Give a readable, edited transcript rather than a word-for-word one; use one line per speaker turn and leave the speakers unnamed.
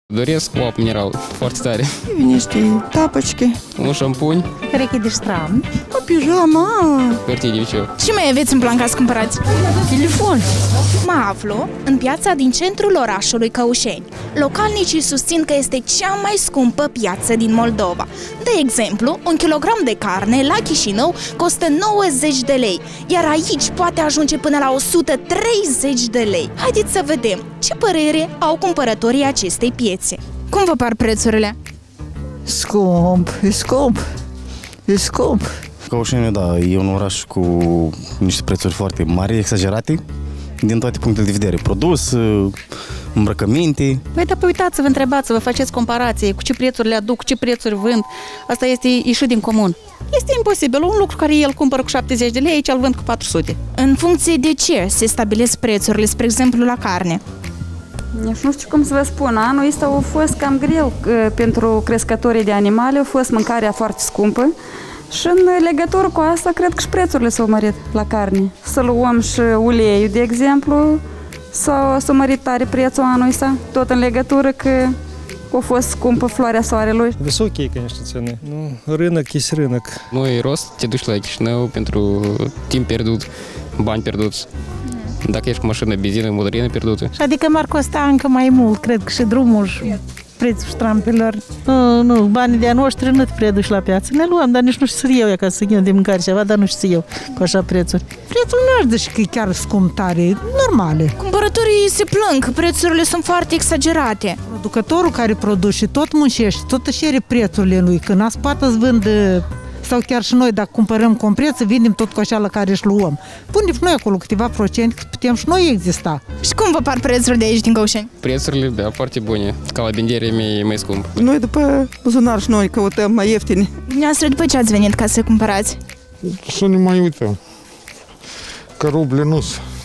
Doresc o apă mineral foarte tare.
Niște tапочки.
Un șampun.
Pereche de ștram.
O pijama.
Hârtie de wc.
Ce mai aveți în plan ca să cumpărați?
Telefon.
Mă aflu în piața din centrul orașului Căușeni. Localnicii susțin că este cea mai scumpă piață din Moldova. De exemplu, un kilogram de carne la Chișinău costă 90 de lei, iar aici poate ajunge până la 130 de lei. Haideți să vedem ce părere au cumpărătorii acestei piețe. Cum vă par prețurile?
Scump, e scump, e scump.
Căușeniu, da, e un oraș cu niște prețuri foarte mari, exagerate, din toate punctele de vedere. Produs, îmbrăcăminte.
Păi da, uitați-vă, întrebați-vă, faceți comparație cu ce prețuri le aduc, cu ce prețuri vând. Asta este ieșit din comun. Este imposibil. Un lucru care el cumpără cu 70 de lei, aici îl vând cu 400.
În funcție de ce se stabilesc prețurile, spre exemplu la carne?
Nici nu știu cum să vă spun, anul ăsta a fost cam greu pentru crescătorii de animale, a fost mâncarea foarte scumpă și în legătură cu asta cred că și prețurile s-au mărit la carne. Să luăm și uleiul, de exemplu, s-a mărit tare prețul anul ăsta, tot în legătură că a fost scumpă floarea soarelui.
Высокие, конечно, цены. Ну, рынок есть rânăc.
Nu e rost, te duci la Chișinău pentru timp pierdut, bani pierduți. Dacă ești cu mașină, benzină, motorină pierdută.
Și adică m-ar costa încă mai mult, cred că și drumul și prețul ștrampilor. Nu, banii de-a noștri nu te preduci la piață. Ne luăm, dar nici nu știu să iau ca să iau de mâncare ceva, dar nu știu să iau cu așa prețuri.
Prețul nu aș zice că e chiar scump tare, normale.
Cumpărătorii se plâng că prețurile sunt foarte exagerate.
Producătorul care produce tot muncește, tot își cere prețurile lui. Când azi poate să vând, sau chiar și noi, dacă cumpărăm cu un preț, vindem tot cu așa la care își luăm. Punem și noi acolo câteva procente, că putem și noi exista.
Și cum vă par prețurile de aici din Căușeni?
Prețurile, da, foarte bune. Ca la bindere e mai scump.
Noi după buzunar și noi căutăm mai ieftine.
Dumneavoastră, după ce ați venit ca să cumpărați?
Să ne mai uităm, că ruble nu sunt.